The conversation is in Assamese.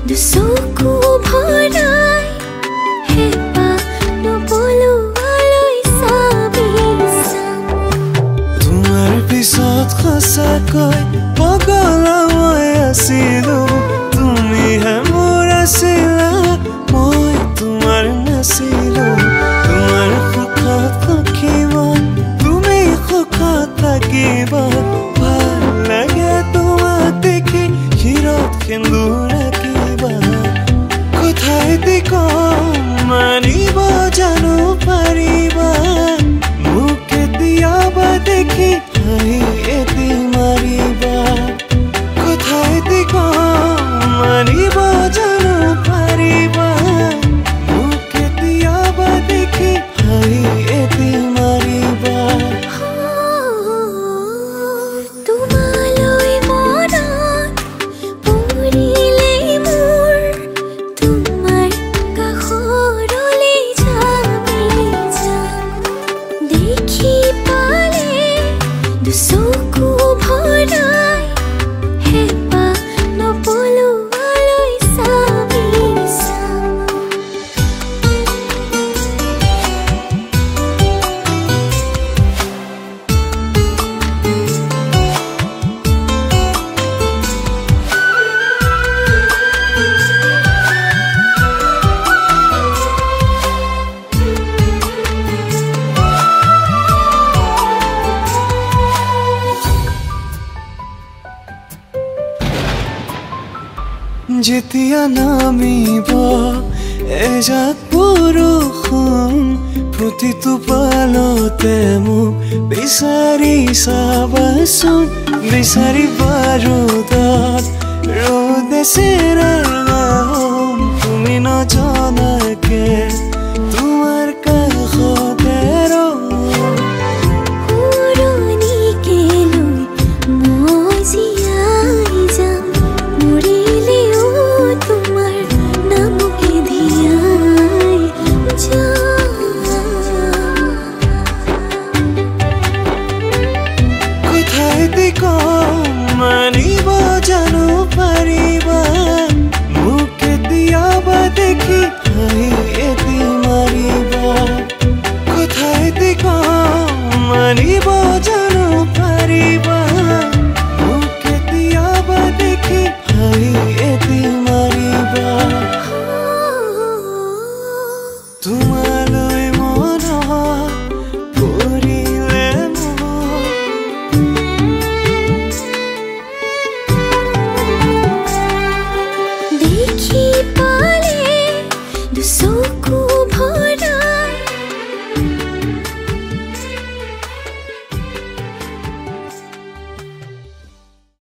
চকু ভৰাই হেঁপাহ নপলোৱালৈ চাবি চাম তোমাৰ পিছত সঁচাকৈ পগলা মই আছিলোঁ তুমিহে মোৰ আছিলা মই তোমাৰ নাছিলোঁ তোমাৰ সুখত সখিবা তুমি সুখত থাকিবা ভাল লাগে তোমাক দেখি শিৰত সেন্দুৰ ৰাখিবা কথাই দি কম মানিব জানো পাৰিবা মোক কেতিয়াবা দেখি হাঁহি এটি মাৰিবা কথাই দি কম মানিব জানো পাৰিবা মোক কেতিয়াবা দেখি হাঁহি এটি মাৰিবা তোমালৈ মনত পৰিলে মোৰ তোমাৰ কাষৰলৈ যাবি যাম দেখি পালে চকু ভৰাই হেঁপাহ নপলোৱালৈ চাবি চাম যেতিয়া নামিব এজাক বৰষুণ প্ৰতিটো পালতে মোক বিচাৰি চাবাচোন বিচাৰি বাৰুদত ৰ'দে চেৰেঙা হ'ম তুমি নজনাকে